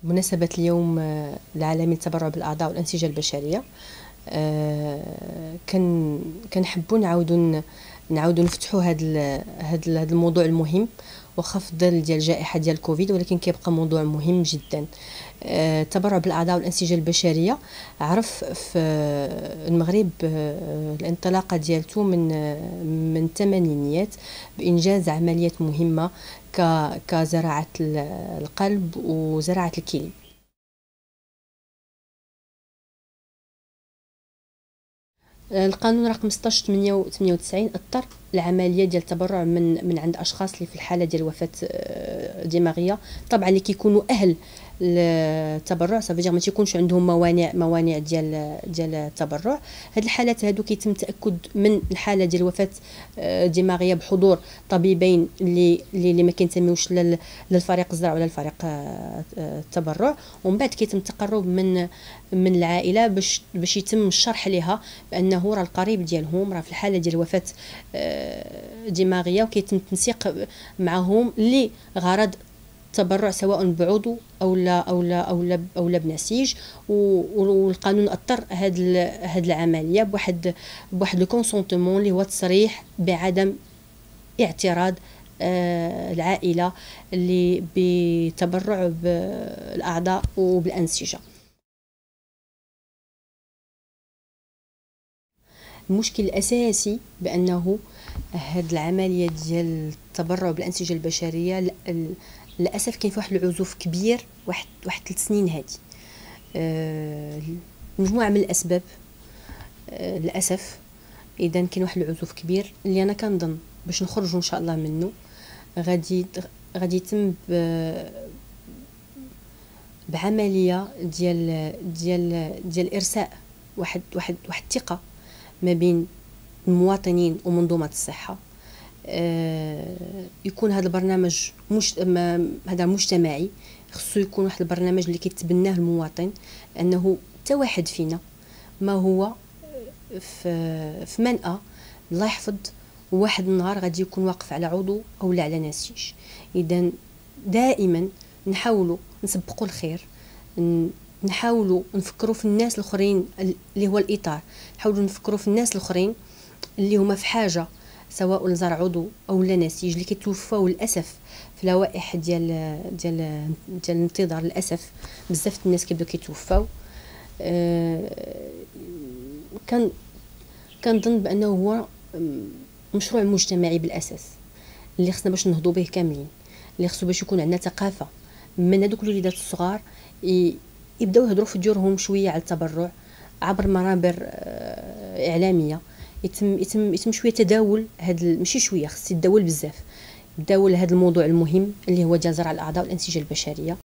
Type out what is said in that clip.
بمناسبة اليوم العالمي للتبرع بالأعضاء والأنسجة البشرية. كنحبوا نعاودوا نفتحوا هذا الموضوع المهم، واخا في الظل ديال الجائحة ديال الكوفيد، ولكن كيبقى موضوع مهم جدا. التبرع بالأعضاء والأنسجة البشرية عرف في المغرب الانطلاقة ديالته من الثمانينيات بإنجاز عمليات مهمة كزراعة القلب وزراعة الكلى. القانون رقم 1698 اضطر العمليه ديال التبرع من عند اشخاص اللي في الحاله ديال وفاه دماغيه، طبعا اللي كيكونوا اهل التبرع، صافي ما تيكونش عندهم موانع ديال التبرع. هاد الحالات هادو كيتم التاكد من الحاله ديال وفاه دماغيه بحضور طبيبين اللي ما كينتميوش للفريق الزرع ولا الفريق التبرع، ومن بعد كيتم التقرب من العائله باش يتم الشرح لها بانه راه القريب ديالهم راه في الحاله ديال وفاه دماغيه، وكيتم التنسيق معهم لغرض تبرع سواء بعضو او لا بنسيج. والقانون اضطر هاد العمليه بواحد لو كونسونتمون اللي هو تصريح بعدم اعتراض العائله اللي بتبرع بالاعضاء وبالانسجه. المشكل الاساسي بانه هاد العمليه ديال التبرع بالانسجه البشريه للاسف كاين واحد العزوف كبير، واحد 3 سنين هادي. مجموعه من الاسباب للاسف. اذا كاين واحد العزوف كبير اللي انا كنظن باش نخرجوا ان شاء الله منه غادي يتم بعمليه ديال ارساء واحد الثقه ما بين المواطنين ومنظومه الصحه. يكون هذا البرنامج هذا مجتمعي، خصو يكون واحد البرنامج اللي كيتبناه المواطن، انه حتى واحد فينا ما هو في منأى الله يحفظ واحد النهار غادي يكون واقف على عضو او لا على نسيج. اذا دائما نحاولوا نسبقوا الخير، نحاولوا نفكروا في الناس الاخرين اللي هو الاطار، نحاولوا نفكروا في الناس الاخرين اللي هما في حاجه سواء لزرع عضو او لا نسيج، اللي كيتوفاو للاسف في لوائح ديال الانتظار. للاسف بزاف الناس كيبداو كيتوفاو. كنظن بانه هو مشروع مجتمعي بالاساس اللي خصنا باش نهضوا به كاملين، اللي خصو باش يكون عندنا ثقافه من هذوك الوليدات الصغار يبداو يهضروا في ديورهم شويه على التبرع عبر منابر اعلاميه. يتم شويه تداول ماشي شويه، خص يتداول بزاف، يتداول هذا الموضوع المهم اللي هو ديال زرع الاعضاء والانسجه البشريه.